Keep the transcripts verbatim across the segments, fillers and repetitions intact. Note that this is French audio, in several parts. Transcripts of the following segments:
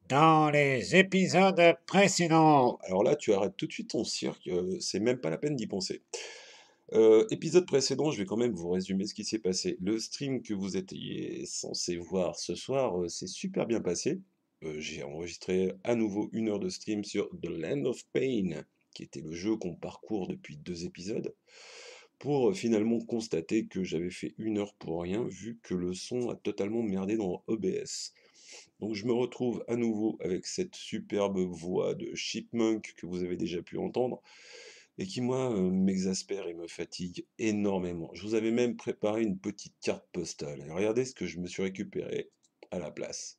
Dans les épisodes précédents. Alors là, tu arrêtes tout de suite ton cirque, euh, c'est même pas la peine d'y penser. Euh, épisode précédent, je vais quand même vous résumer ce qui s'est passé. Le stream que vous étiez censé voir ce soir, euh, s'est super bien passé. Euh, j'ai enregistré à nouveau une heure de stream sur The Land of Pain, qui était le jeu qu'on parcourt depuis deux épisodes, pour euh, finalement constater que j'avais fait une heure pour rien, vu que le son a totalement merdé dans O B S. Donc je me retrouve à nouveau avec cette superbe voix de Chipmunk que vous avez déjà pu entendre et qui moi euh, m'exaspère et me fatigue énormément. Je vous avais même préparé une petite carte postale. Et regardez ce que je me suis récupéré à la place.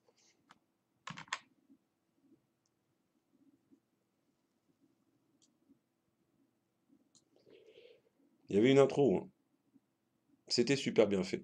Il y avait une intro, hein. C'était super bien fait.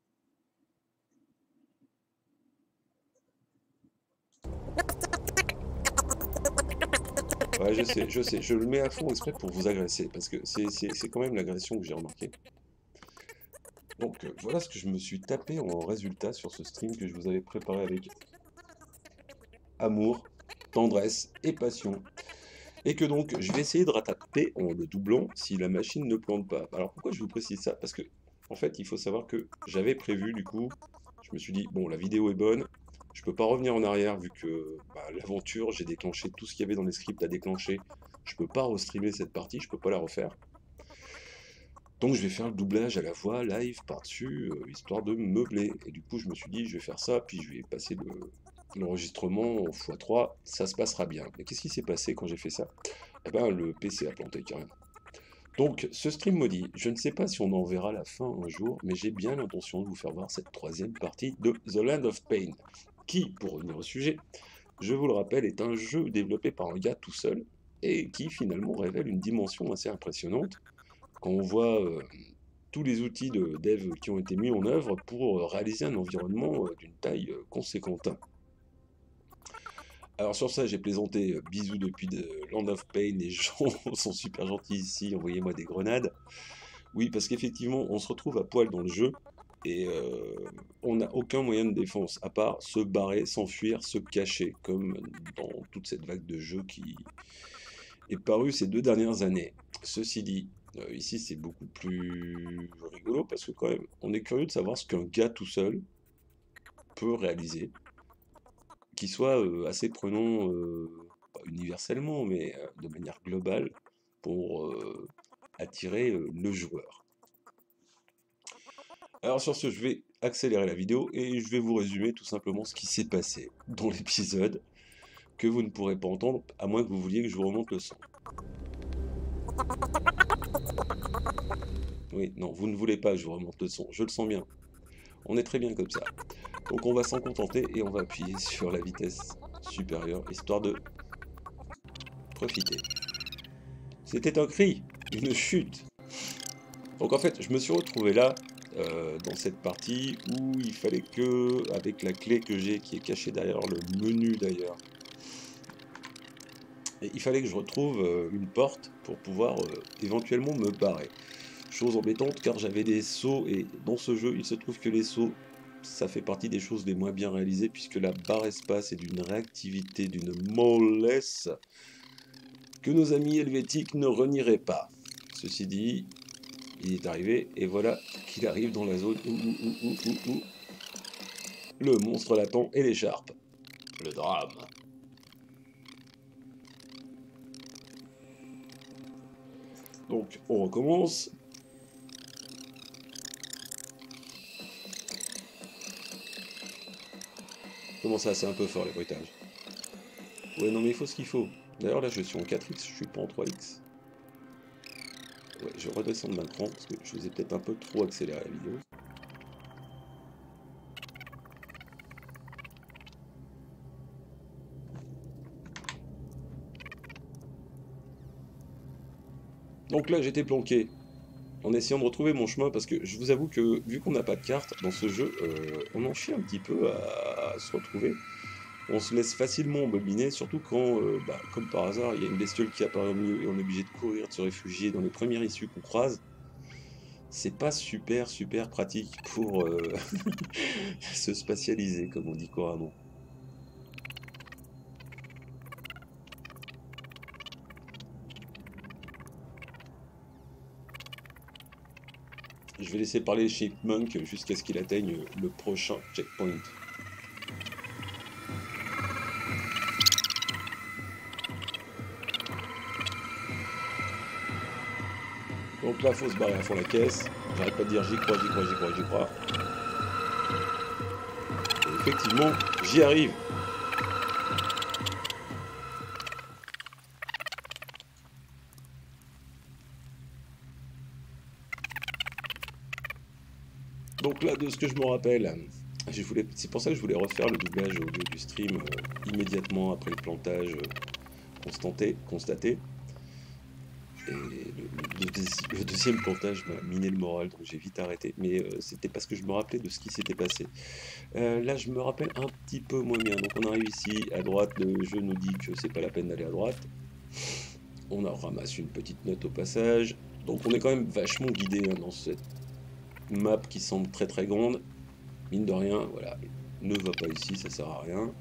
Ouais, je sais, je sais, je le mets à fond exprès pour vous agresser, parce que c'est c'est- c'est quand même l'agression que j'ai remarqué. Donc euh, voilà ce que je me suis tapé en résultat sur ce stream que je vous avais préparé avec amour, tendresse et passion. Et que donc je vais essayer de rattraper en le doublant si la machine ne plante pas. Alors pourquoi je vous précise ça? Parce que en fait il faut savoir que j'avais prévu du coup, je me suis dit bon la vidéo est bonne, je peux pas revenir en arrière vu que bah, l'aventure j'ai déclenché tout ce qu'il y avait dans les scripts à déclencher, je peux pas restreamer cette partie, je peux pas la refaire. Donc je vais faire le doublage à la voix live par-dessus, euh, histoire de meubler. Et du coup je me suis dit je vais faire ça, puis je vais passer le, l'enregistrement en fois trois, ça se passera bien. Mais qu'est-ce qui s'est passé quand j'ai fait ça? Eh ben le P C a planté carrément. Donc ce stream maudit, je ne sais pas si on en verra la fin un jour, mais j'ai bien l'intention de vous faire voir cette troisième partie de The Land of Pain, qui, pour revenir au sujet, je vous le rappelle, est un jeu développé par un gars tout seul, et qui finalement révèle une dimension assez impressionnante, quand on voit euh, tous les outils de dev qui ont été mis en œuvre pour euh, réaliser un environnement euh, d'une taille euh, conséquente. Alors sur ça, j'ai plaisanté, euh, bisous depuis de Land of Pain, les gens sont super gentils ici, envoyez-moi des grenades. Oui, parce qu'effectivement, on se retrouve à poil dans le jeu, et euh, on n'a aucun moyen de défense, à part se barrer, s'enfuir, se cacher, comme dans toute cette vague de jeux qui est parue ces deux dernières années. Ceci dit, euh, ici c'est beaucoup plus rigolo, parce que quand même, on est curieux de savoir ce qu'un gars tout seul peut réaliser, qui soit euh, assez prenant, euh, pas universellement, mais euh, de manière globale, pour euh, attirer euh, le joueur. Alors sur ce, je vais accélérer la vidéo et je vais vous résumer tout simplement ce qui s'est passé dans l'épisode que vous ne pourrez pas entendre, à moins que vous vouliez que je vous remonte le son. Oui, non, vous ne voulez pas que je vous remonte le son, je le sens bien. On est très bien comme ça. Donc on va s'en contenter et on va appuyer sur la vitesse supérieure, histoire de profiter. C'était un cri, une chute. Donc en fait, je me suis retrouvé là, euh, dans cette partie où il fallait que, avec la clé que j'ai, qui est cachée derrière le menu d'ailleurs, et il fallait que je retrouve euh, une porte pour pouvoir euh, éventuellement me barrer. Chose embêtante car j'avais des sauts et dans ce jeu il se trouve que les sauts ça fait partie des choses les moins bien réalisées puisque la barre espace est d'une réactivité, d'une mollesse que nos amis helvétiques ne renieraient pas. Ceci dit, il est arrivé et voilà qu'il arrive dans la zone où, où, où, où, où, où le monstre l'attend et l'écharpe. Le drame. Donc on recommence. Comment ça, c'est un peu fort les bruitages. Ouais, non mais il faut ce qu'il faut. D'ailleurs là je suis en quatre X, je suis pas en trois X. Ouais, je redescends d'un cran parce que je vous ai peut-être un peu trop accéléré la vidéo. Donc là j'étais planqué en essayant de retrouver mon chemin parce que je vous avoue que vu qu'on n'a pas de carte dans ce jeu, euh, on en chie un petit peu à, à se retrouver. On se laisse facilement embobiner, surtout quand, euh, bah, comme par hasard, il y a une bestiole qui apparaît au milieu et on est obligé de courir, de se réfugier dans les premières issues qu'on croise. C'est pas super super pratique pour euh, se spatialiser, comme on dit couramment. je vais laisser parler Chipmunk jusqu'à ce qu'il atteigne le prochain checkpoint. Donc là, faut se barrer à fond la caisse. J'arrête pas de dire j'y crois, j'y crois, j'y crois, j'y crois. Et effectivement, j'y arrive. Donc là, de ce que je me rappelle, je voulais, c'est pour ça que je voulais refaire le doublage audio du stream euh, immédiatement après le plantage euh, constaté, constaté. Et le, le, le, le deuxième plantage m'a miné le moral, donc j'ai vite arrêté. Mais euh, c'était parce que je me rappelais de ce qui s'était passé. Euh, là, je me rappelle un petit peu moins bien. Donc on arrive ici, à droite, le jeu nous dit que c'est pas la peine d'aller à droite. On en ramasse une petite note au passage. Donc on est quand même vachement guidé hein, dans cette map qui semble très très grande. Mine de rien, voilà, ne va pas ici, ça sert à rien.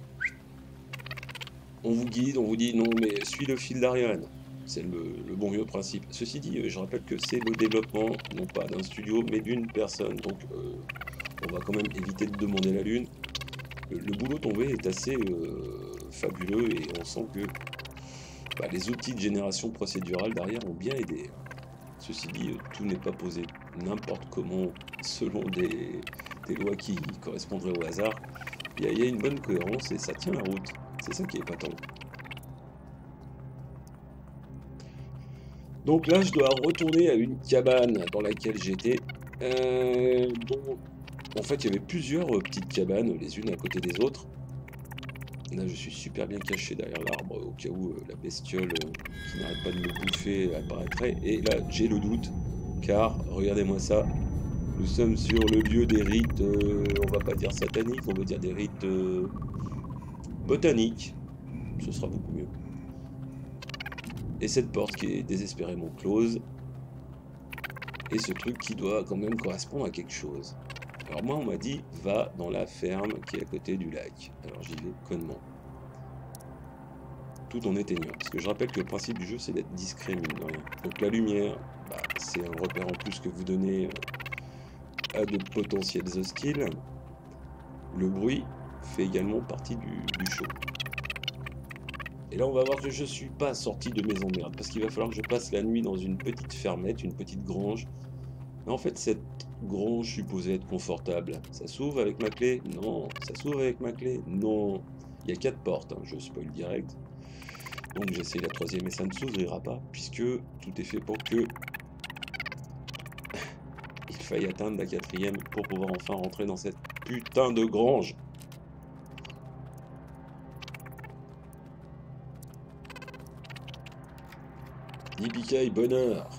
On vous guide, on vous dit non mais suis le fil d'Ariane. C'est le, le bon vieux principe. Ceci dit, je rappelle que c'est le développement, non pas d'un studio, mais d'une personne. Donc euh, on va quand même éviter de demander la lune. Le, le boulot tombé est assez euh, fabuleux et on sent que bah, les outils de génération procédurale derrière ont bien aidé. Ceci dit, tout n'est pas posé n'importe comment selon des, des lois qui correspondraient au hasard. Il y, a, il y a une bonne cohérence et ça tient la route. C'est ça qui est épatant. Donc là, je dois retourner à une cabane dans laquelle j'étais. Euh, dont, en fait, il y avait plusieurs petites cabanes, les unes à côté des autres. Là, je suis super bien caché derrière l'arbre au cas où euh, la bestiole euh, qui n'arrête pas de me bouffer apparaîtrait. Et là, j'ai le doute, car, regardez-moi ça, nous sommes sur le lieu des rites, euh, on va pas dire sataniques, on va dire des rites euh, botaniques. Ce sera beaucoup mieux. Et cette porte qui est désespérément close. Et ce truc qui doit quand même correspondre à quelque chose. Alors moi on m'a dit va dans la ferme qui est à côté du lac. Alors j'y vais connement. Tout en éteignant. Parce que je rappelle que le principe du jeu c'est d'être discret mine de rien. Donc la lumière, bah, c'est un repère en plus que vous donnez à de potentiels hostiles. Le bruit fait également partie du, du show. Et là on va voir que je ne suis pas sorti de mes emmerdes. Parce qu'il va falloir que je passe la nuit dans une petite fermette, une petite grange. Mais en fait cette grange supposée être confortable. Ça s'ouvre avec ma clé? Non. Ça s'ouvre avec ma clé? Non. Il y a quatre portes, hein, je spoil direct. Donc j'essaie la troisième et ça ne s'ouvrira pas, puisque tout est fait pour que il faille atteindre la quatrième pour pouvoir enfin rentrer dans cette putain de grange. Yippee bonheur.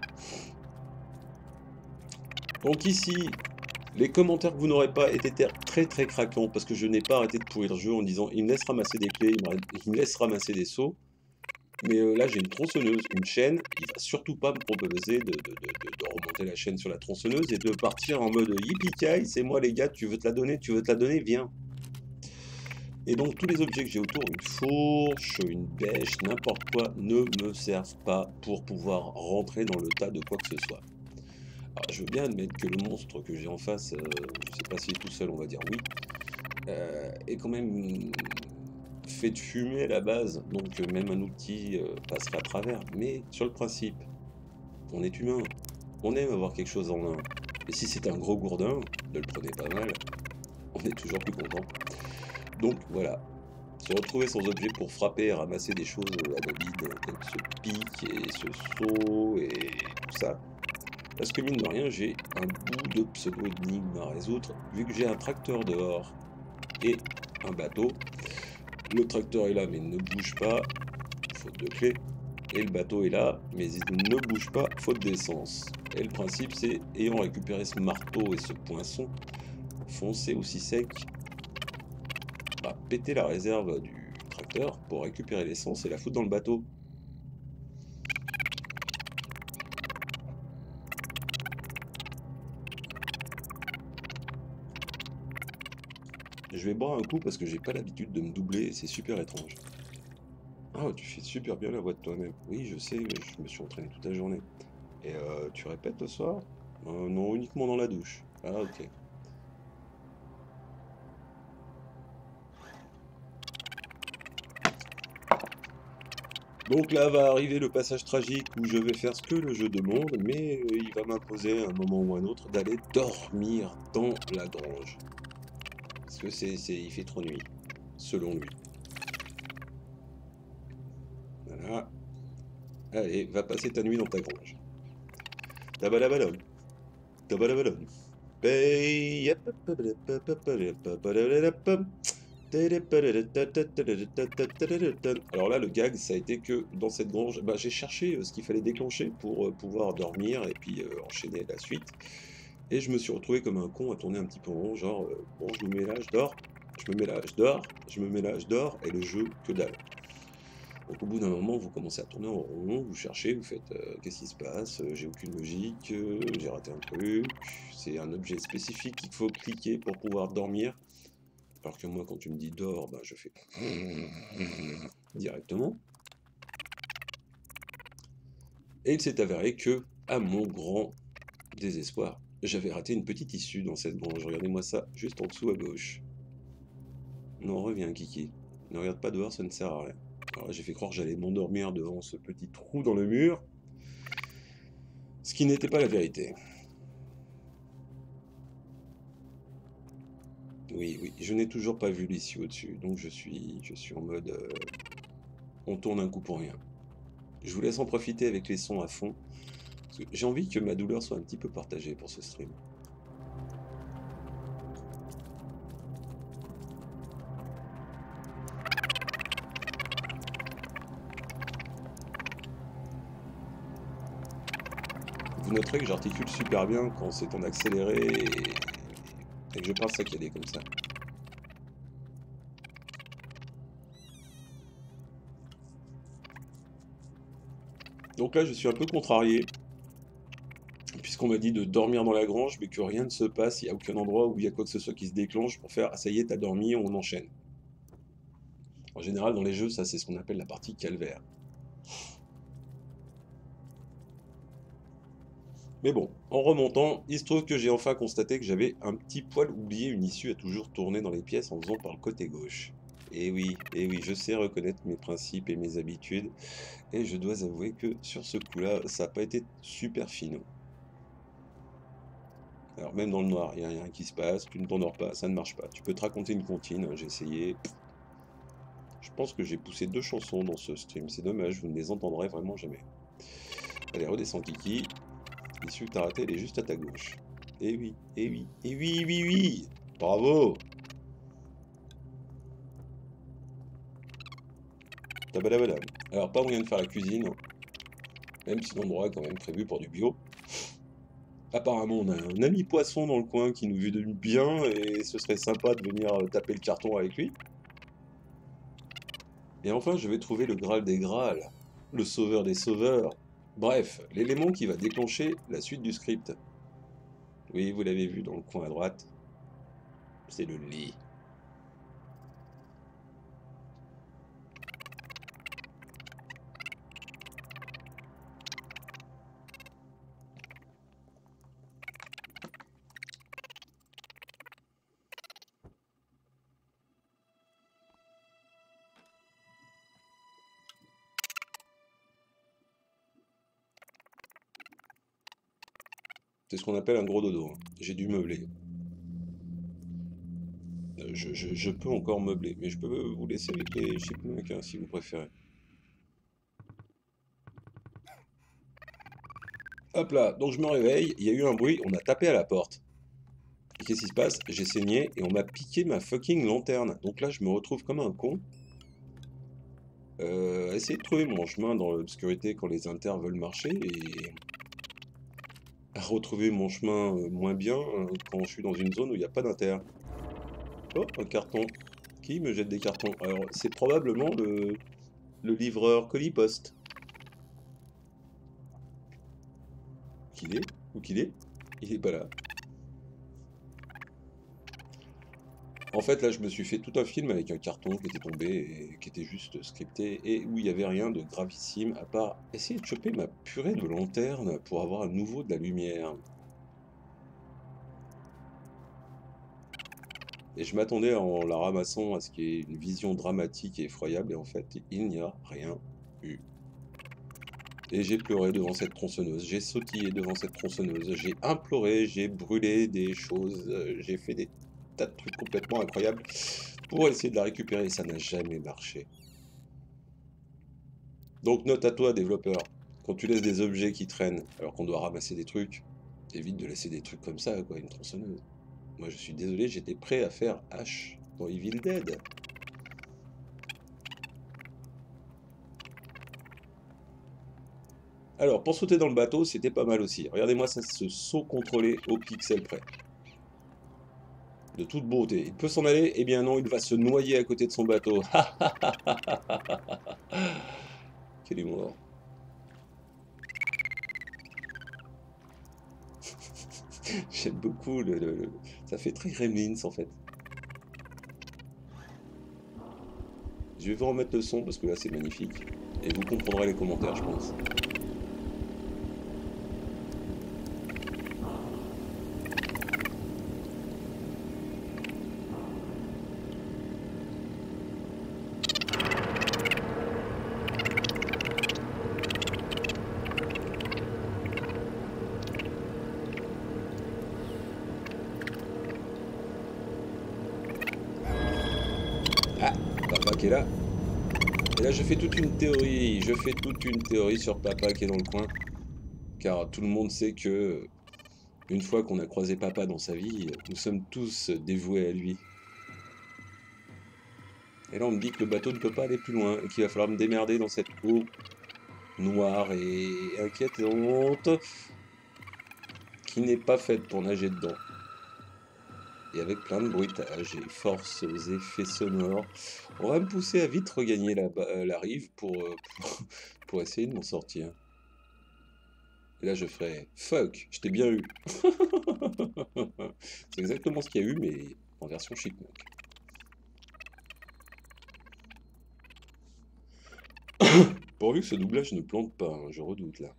Donc ici, les commentaires que vous n'aurez pas été très très craquants parce que je n'ai pas arrêté de pourrir le jeu en disant il me laisse ramasser des clés, il me laisse ramasser des seaux. Mais euh, là j'ai une tronçonneuse, une chaîne, il va surtout pas me proposer de, de, de, de, de remonter la chaîne sur la tronçonneuse et de partir en mode yippee c'est moi les gars, tu veux te la donner, tu veux te la donner, viens. Et donc tous les objets que j'ai autour, une fourche, une bêche, n'importe quoi, ne me servent pas pour pouvoir rentrer dans le tas de quoi que ce soit. Alors, je veux bien admettre que le monstre que j'ai en face, euh, je sais pas s'il est tout seul, on va dire oui, euh, est quand même fait de fumée à la base, donc euh, même un outil euh, passerait à travers. Mais sur le principe, on est humain, on aime avoir quelque chose en main. Et si c'est un gros gourdin, ne le prenez pas mal, on est toujours plus content. Donc voilà, se retrouver sans objet pour frapper et ramasser des choses anodines comme ce pic et ce seau et tout ça. Parce que mine de rien, j'ai un bout de pseudo-énigme à résoudre, vu que j'ai un tracteur dehors et un bateau. Le tracteur est là, mais il ne bouge pas, faute de clé. Et le bateau est là, mais il ne bouge pas, faute d'essence. Et le principe, c'est, ayant récupéré ce marteau et ce poinçon, foncer aussi sec, bah, péter la réserve du tracteur pour récupérer l'essence et la foutre dans le bateau. Je vais boire un coup parce que j'ai pas l'habitude de me doubler et c'est super étrange. Ah, tu fais super bien la voix de toi-même. Oui, je sais, je me suis entraîné toute la journée. Et euh, tu répètes le soir? Euh, non, uniquement dans la douche. Ah, ok. Donc là va arriver le passage tragique où je vais faire ce que le jeu demande, mais euh, il va m'imposer à un moment ou un autre d'aller dormir dans la grange. Parce que c'est, c'est, il fait trop nuit, selon lui. Voilà. Allez, va passer ta nuit dans ta grange. Tabalabalom. Tabalabalom. Pay- yep, Alors là, le gag, ça a été que dans cette grange, bah, j'ai cherché euh, ce qu'il fallait déclencher pour euh, pouvoir dormir et puis euh, enchaîner la suite. Et je me suis retrouvé comme un con à tourner un petit peu en rond, genre, euh, bon, je me mets là, je dors, je me mets là, je dors, je me mets là, je dors, et le jeu, que dalle. Donc au bout d'un moment, vous commencez à tourner en rond, vous cherchez, vous faites euh, qu'est-ce qui se passe, euh, j'ai aucune logique, euh, j'ai raté un truc, c'est un objet spécifique qu'il faut cliquer pour pouvoir dormir. Alors que moi, quand tu me dis dors, bah, je fais directement. Et il s'est avéré que, à mon grand désespoir, j'avais raté une petite issue dans cette grange. Regardez-moi ça, juste en dessous à gauche. Non, reviens, Kiki. Ne regarde pas dehors, ça ne sert à rien. Alors là, j'ai fait croire que j'allais m'endormir devant ce petit trou dans le mur, ce qui n'était pas la vérité. Oui, oui, je n'ai toujours pas vu l'issue au-dessus, donc je suis, je suis en mode... euh, on tourne un coup pour rien. Je vous laisse en profiter avec les sons à fond. J'ai envie que ma douleur soit un petit peu partagée pour ce stream. Vous noterez que j'articule super bien quand c'est en accéléré et, et que je parle saccadé comme ça. Donc là, je suis un peu contrarié, puisqu'on m'a dit de dormir dans la grange, mais que rien ne se passe, il n'y a aucun endroit où il y a quoi que ce soit qui se déclenche pour faire « Ah ça y est, t'as dormi, on enchaîne ». En général, dans les jeux, ça c'est ce qu'on appelle la partie calvaire. Mais bon, en remontant, il se trouve que j'ai enfin constaté que j'avais un petit poil oublié une issue à toujours tourner dans les pièces en faisant par le côté gauche. Et oui, et oui, je sais reconnaître mes principes et mes habitudes, et je dois avouer que sur ce coup-là, ça n'a pas été super finot. Alors même dans le noir, il n'y a rien qui se passe, tu ne t'endors pas, ça ne marche pas. Tu peux te raconter une comptine, j'ai essayé. Je pense que j'ai poussé deux chansons dans ce stream, c'est dommage, vous ne les entendrez vraiment jamais. Allez, redescends Kiki. L'issue que t'as raté, elle est juste à ta gauche. Eh oui, eh oui, eh oui, oui, oui. Bravo. Tabadabadam. Alors, pas moyen de faire la cuisine, même si l'endroit est quand même prévu pour du bio. Apparemment, on a un ami poisson dans le coin qui nous veut du bien et ce serait sympa de venir taper le carton avec lui. Et enfin, je vais trouver le Graal des Graals, le sauveur des sauveurs. Bref, l'élément qui va déclencher la suite du script. Oui, vous l'avez vu dans le coin à droite. C'est le lit. C'est ce qu'on appelle un gros dodo, hein. J'ai dû meubler. Euh, Je, je- je peux encore meubler, mais je peux vous laisser avec les chipmunks hein, si vous préférez. Hop là, donc je me réveille, il y a eu un bruit, on a tapé à la porte. Et qu'est-ce qui se passe? J'ai saigné et on m'a piqué ma fucking lanterne. Donc là, je me retrouve comme un con. Euh, à essayer de trouver mon chemin dans l'obscurité quand les inters veulent marcher et à retrouver mon chemin euh, moins bien euh, quand je suis dans une zone où il n'y a pas d'inter. Oh, un carton. Qui me jette des cartons? Alors, c'est probablement le, le livreur colis poste. Qu'il est? Où qu'il est? Il est pas là. En fait, là, je me suis fait tout un film avec un carton qui était tombé et qui était juste scripté et où il n'y avait rien de gravissime à part essayer de choper ma purée de lanterne pour avoir à nouveau de la lumière. Et je m'attendais en la ramassant à ce qu'il y ait une vision dramatique et effroyable, et en fait, il n'y a rien eu. Et j'ai pleuré devant cette tronçonneuse, j'ai sautillé devant cette tronçonneuse, j'ai imploré, j'ai brûlé des choses, euh, j'ai fait des tas de trucs complètement incroyables pour essayer de la récupérer, et ça n'a jamais marché. Donc note à toi, développeur, quand tu laisses des objets qui traînent alors qu'on doit ramasser des trucs, évite de laisser des trucs comme ça, quoi, une tronçonneuse. Moi je suis désolé, j'étais prêt à faire H dans Evil Dead. Alors, pour sauter dans le bateau, c'était pas mal aussi. Regardez-moi ça, ce saut contrôlé au pixel près. De toute beauté. Il peut s'en aller? Eh bien non, il va se noyer à côté de son bateau. Quel humour. J'aime beaucoup le, le- le- Ça fait très Gremlins en fait. Je vais vous remettre le son parce que là c'est magnifique. Et vous comprendrez les commentaires, je pense. Ah, papa qui est là. Et là je fais toute une théorie. Je fais toute une théorie sur papa qui est dans le coin. Car tout le monde sait que une fois qu'on a croisé papa dans sa vie, nous sommes tous dévoués à lui. Et là, on me dit que le bateau ne peut pas aller plus loin et qu'il va falloir me démerder dans cette eau noire et inquiétante qui n'est pas faite pour nager dedans. Et avec plein de bruitages et forces effets sonores, on va me pousser à vite regagner la, ba- la rive pour, euh, pour, pour essayer de m'en sortir. Et là, je ferai fuck, je t'ai bien eu. C'est exactement ce qu'il y a eu, mais en version chipmunk. Pourvu que ce doublage ne plante pas, hein, je redoute là.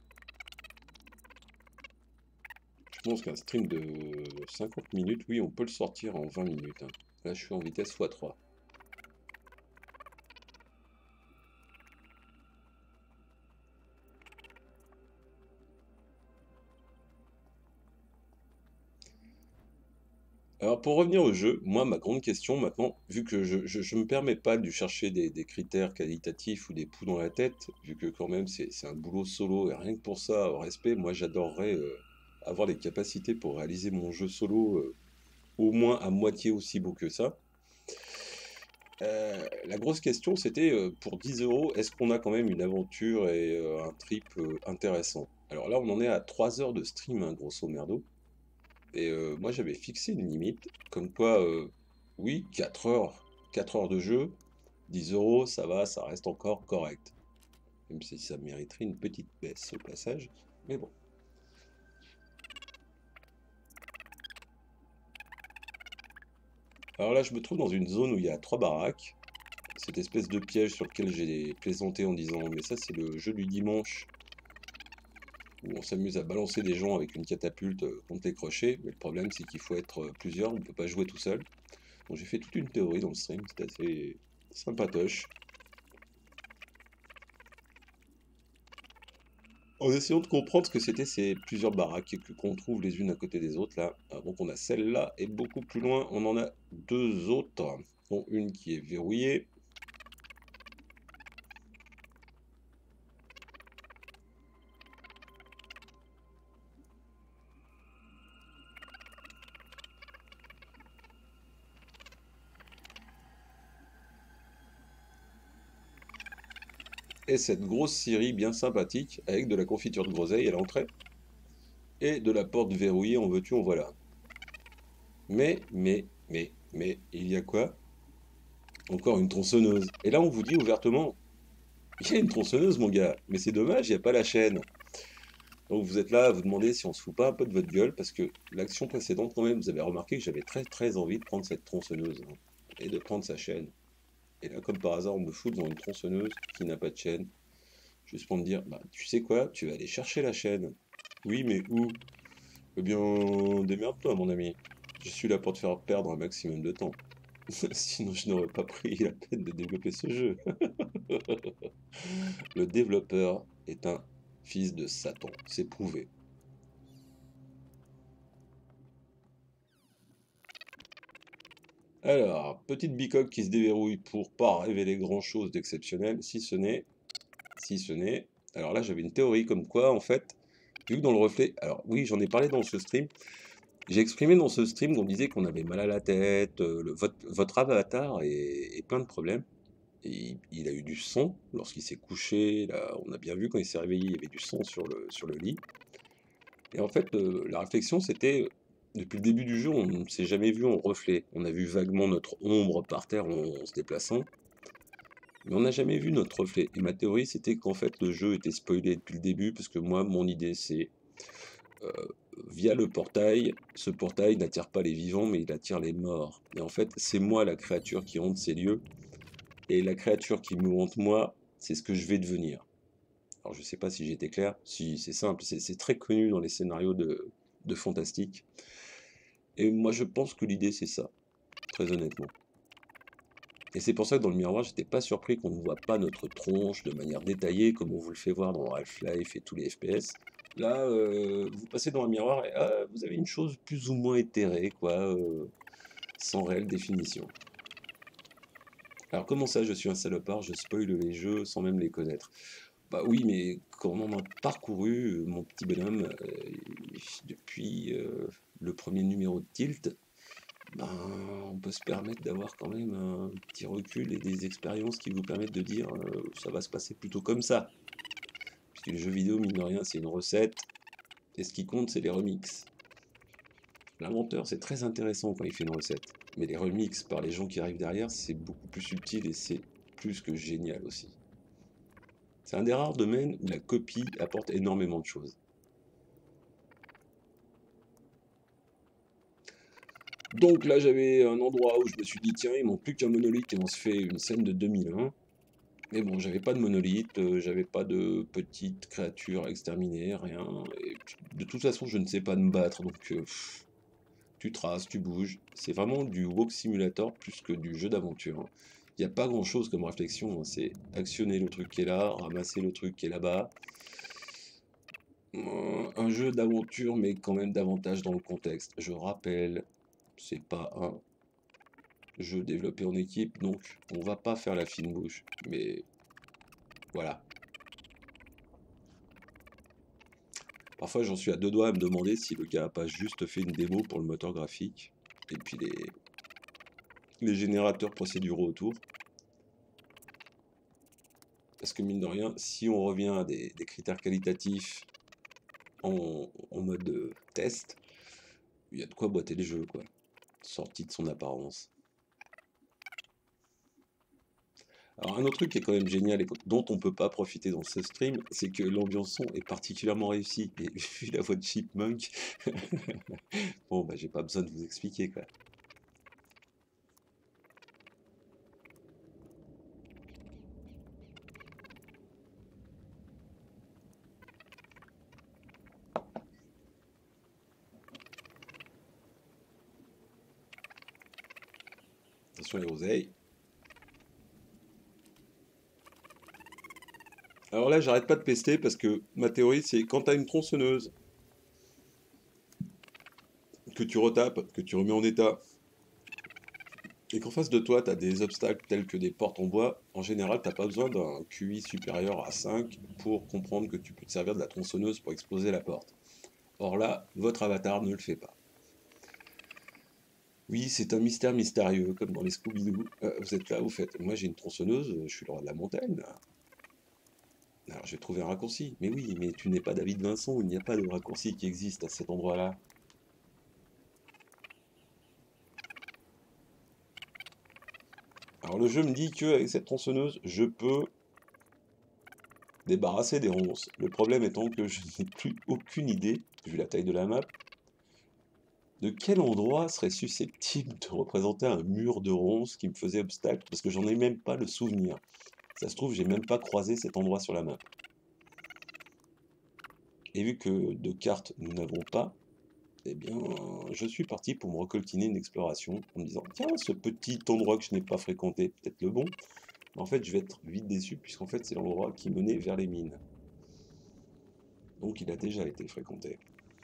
Je pense qu'un stream de cinquante minutes, oui, on peut le sortir en vingt minutes, hein. Là, je suis en vitesse fois trois. Alors, pour revenir au jeu, moi, ma grande question maintenant, vu que je ne me permets pas de chercher des, des critères qualitatifs ou des poux dans la tête, vu que quand même c'est c'est un boulot solo, et rien que pour ça, au respect, moi j'adorerais euh, avoir les capacités pour réaliser mon jeu solo euh, au moins à moitié aussi beau que ça. Euh, la grosse question, c'était euh, pour dix euros, est-ce qu'on a quand même une aventure et euh, un trip euh, intéressant? Alors là, on en est à trois heures de stream, hein, grosso merdo. Et euh, moi, j'avais fixé une limite, comme quoi, euh, oui, quatre heures, quatre heures de jeu, dix euros, ça va, ça reste encore correct. Même si ça mériterait une petite baisse au passage, mais bon. Alors là, je me trouve dans une zone où il y a trois baraques. Cette espèce de piège sur lequel j'ai plaisanté en disant, mais ça, c'est le jeu du dimanche où on s'amuse à balancer des gens avec une catapulte euh, contre les crochets, mais le problème c'est qu'il faut être euh, plusieurs, on ne peut pas jouer tout seul. Donc j'ai fait toute une théorie dans le stream, c'était assez sympatoche, en essayant de comprendre ce que c'était ces plusieurs baraques que qu'on trouve les unes à côté des autres là. Ah, donc on a celle-là et beaucoup plus loin on en a deux autres, dont une qui est verrouillée. Et cette grosse scierie bien sympathique avec de la confiture de groseille à l'entrée et de la porte verrouillée en veux-tu en voilà. Mais, mais, mais, mais, il y a quoi? Encore une tronçonneuse. Et là, on vous dit ouvertement, il y a une tronçonneuse, mon gars, mais c'est dommage, il n'y a pas la chaîne. Donc vous êtes là à vous demander si on se fout pas un peu de votre gueule, parce que l'action précédente, quand même, vous avez remarqué que j'avais très très envie de prendre cette tronçonneuse, hein, et de prendre sa chaîne. Et là, comme par hasard, on me fout devant une tronçonneuse qui n'a pas de chaîne, juste pour me dire, bah, tu sais quoi, tu vas aller chercher la chaîne. Oui, mais où? Eh bien, démerde-toi, mon ami. Je suis là pour te faire perdre un maximum de temps. Sinon, je n'aurais pas pris la peine de développer ce jeu. Le développeur est un fils de Satan, c'est prouvé. Alors, petite bicoque qui se déverrouille pour pas révéler grand-chose d'exceptionnel, si ce n'est... Si ce n'est... Alors là, j'avais une théorie comme quoi, en fait, vu que dans le reflet... Alors oui, j'en ai parlé dans ce stream. J'ai exprimé dans ce stream qu'on disait qu'on avait mal à la tête, euh, le, votre, votre avatar est, est plein de problèmes. Et il, il a eu du sang lorsqu'il s'est couché, là, on a bien vu quand il s'est réveillé, il y avait du sang sur le, sur le lit. Et en fait, euh, la réflexion, c'était, depuis le début du jeu, on ne s'est jamais vu en reflet. On a vu vaguement notre ombre par terre en, en se déplaçant, mais on n'a jamais vu notre reflet. Et ma théorie, c'était qu'en fait, le jeu était spoilé depuis le début, parce que moi, mon idée, c'est, euh, via le portail, ce portail n'attire pas les vivants, mais il attire les morts. Et en fait, c'est moi la créature qui hante ces lieux, et la créature qui me hante moi, c'est ce que je vais devenir. Alors je sais pas si j'ai été clair, si c'est simple, c'est très connu dans les scénarios de, de fantastique. Et moi je pense que l'idée c'est ça, très honnêtement. Et c'est pour ça que dans le miroir, j'étais pas surpris qu'on ne voit pas notre tronche de manière détaillée comme on vous le fait voir dans Half-Life et tous les F P S. Là, euh, vous passez dans un miroir et ah, vous avez une chose plus ou moins éthérée, quoi, euh, sans réelle définition. Alors comment ça, je suis un salopard, je spoil les jeux sans même les connaître? Bah oui, mais quand on a parcouru, euh, mon petit bonhomme, euh, depuis euh, le premier numéro de Tilt, ben, on peut se permettre d'avoir quand même un petit recul et des expériences qui vous permettent de dire euh, ça va se passer plutôt comme ça. Puisque le jeu vidéo, mine de rien, c'est une recette, et ce qui compte, c'est les remixes. L'inventeur, c'est très intéressant quand il fait une recette, mais les remixes par les gens qui arrivent derrière, c'est beaucoup plus subtil et c'est plus que génial aussi. C'est un des rares domaines où la copie apporte énormément de choses. Donc là, j'avais un endroit où je me suis dit, tiens, il manque plus qu'un monolithe et on se fait une scène de deux mille un. Mais bon, j'avais pas de monolithe, euh, j'avais pas de petites créatures à exterminer, rien. Et de toute façon, je ne sais pas me battre, donc euh, pff, tu traces, tu bouges. C'est vraiment du walk simulator plus que du jeu d'aventure. Il n'y a pas grand chose comme réflexion, hein. C'est actionner le truc qui est là, ramasser le truc qui est là-bas. Euh, Un jeu d'aventure, mais quand même davantage dans le contexte. Je rappelle, c'est pas un jeu développé en équipe, donc on va pas faire la fine bouche. Mais voilà. Parfois, j'en suis à deux doigts à me demander si le gars a pas juste fait une démo pour le moteur graphique, et puis les, les générateurs procéduraux autour. Parce que mine de rien, si on revient à des, des critères qualitatifs en, en mode euh, test, il y a de quoi boiter les jeux, quoi. Sorti de son apparence. Alors un autre truc qui est quand même génial et dont on peut pas profiter dans ce stream, c'est que l'ambiance son est particulièrement réussie. Et vu la voix de Chipmunk, bon bah j'ai pas besoin de vous expliquer quoi. Attention les oseilles. Alors là j'arrête pas de pester parce que ma théorie c'est quand t'as une tronçonneuse que tu retapes, que tu remets en état, et qu'en face de toi, tu as des obstacles tels que des portes en bois, en général, t'as pas besoin d'un Q I supérieur à cinq pour comprendre que tu peux te servir de la tronçonneuse pour exploser la porte. Or là, votre avatar ne le fait pas. Oui, c'est un mystère mystérieux, comme dans les Scooby-Doo. Euh, vous êtes là, vous faites, moi j'ai une tronçonneuse, je suis le roi de la montagne. Là. Alors j'ai trouvé un raccourci. Mais oui, mais tu n'es pas David Vincent, il n'y a pas de raccourci qui existe à cet endroit-là. Alors le jeu me dit qu'avec cette tronçonneuse, je peux débarrasser des ronces. Le problème étant que je n'ai plus aucune idée, vu la taille de la map, de quel endroit serait susceptible de représenter un mur de ronces qui me faisait obstacle, parce que j'en ai même pas le souvenir. Ça se trouve, j'ai même pas croisé cet endroit sur la map. Et vu que de cartes nous n'avons pas, eh bien, je suis parti pour me recoltiner une exploration en me disant, tiens, ce petit endroit que je n'ai pas fréquenté, peut-être le bon. Mais en fait, je vais être vite déçu, puisqu'en fait, c'est l'endroit qui menait vers les mines. Donc, il a déjà été fréquenté.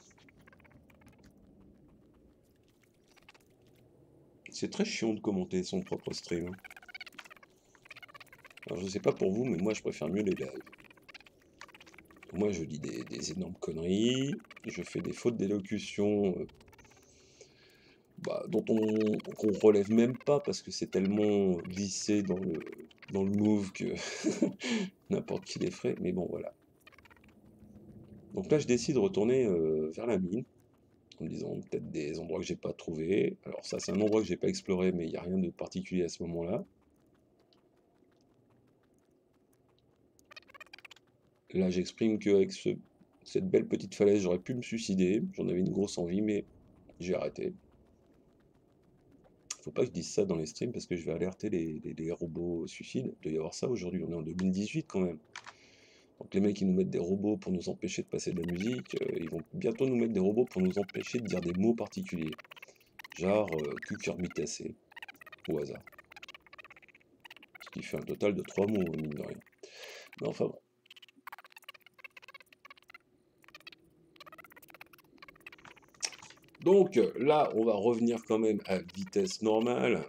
C'est très chiant de commenter son propre stream. Alors, je sais pas pour vous, mais moi, je préfère mieux les lives. Moi, je dis des, des énormes conneries, je fais des fautes d'élocution euh, bah, dont on qu'on relève même pas parce que c'est tellement glissé dans le, dans le move que n'importe qui les ferait. Mais bon, voilà. Donc là, je décide de retourner euh, vers la mine en me disant peut-être des endroits que j'ai pas trouvés. Alors ça, c'est un endroit que j'ai pas exploré, mais il n'y a rien de particulier à ce moment-là. Là, j'exprime qu'avec ce, cette belle petite falaise, j'aurais pu me suicider. J'en avais une grosse envie, mais j'ai arrêté. Faut pas que je dise ça dans les streams parce que je vais alerter les, les- les robots suicides. Il doit y avoir ça aujourd'hui, on est en deux mille dix-huit quand même. Donc les mecs, ils nous mettent des robots pour nous empêcher de passer de la musique. euh, ils vont bientôt nous mettre des robots pour nous empêcher de dire des mots particuliers. Genre euh, cucurbitacé, au hasard. Ce qui fait un total de trois mots, mine de rien. Mais enfin bon. Donc là, on va revenir quand même à vitesse normale.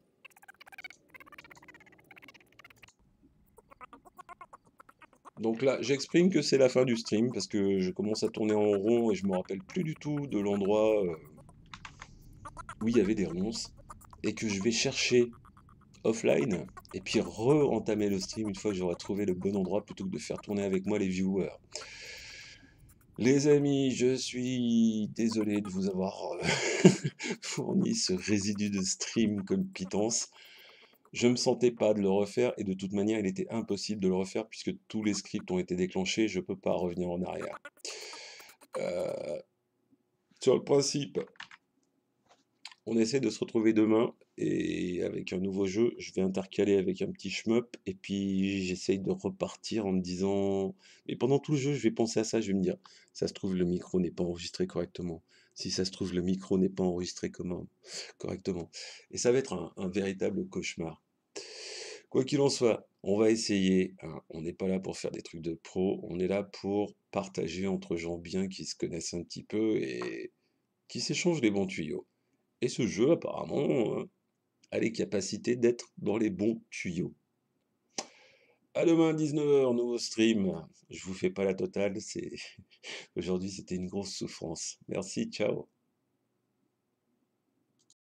Donc là, j'exprime que c'est la fin du stream parce que je commence à tourner en rond et je me rappelle plus du tout de l'endroit euh, où il y avait des ronces et que je vais chercher offline et puis re-entamer le stream une fois que j'aurai trouvé le bon endroit plutôt que de faire tourner avec moi les viewers. Les amis, je suis désolé de vous avoir euh, fourni ce résidu de stream comme pitance. Je me sentais pas de le refaire et de toute manière il était impossible de le refaire puisque tous les scripts ont été déclenchés, je peux pas revenir en arrière. Euh, sur le principe, on essaie de se retrouver demain et avec un nouveau jeu, je vais intercaler avec un petit shmup et puis j'essaye de repartir en me disant... Mais pendant tout le jeu, je vais penser à ça, je vais me dire, ça se trouve le micro n'est pas enregistré correctement. Si ça se trouve le micro n'est pas enregistré comment... correctement. Et ça va être un, un véritable cauchemar. Quoi qu'il en soit, on va essayer, hein. On n'est pas là pour faire des trucs de pro, on est là pour partager entre gens bien qui se connaissent un petit peu et qui s'échangent les bons tuyaux. Et ce jeu, apparemment, euh, a les capacités d'être dans les bons tuyaux. À demain, dix-neuf heures, nouveau stream. Je vous fais pas la totale, c'est... Aujourd'hui, c'était une grosse souffrance. Merci, ciao.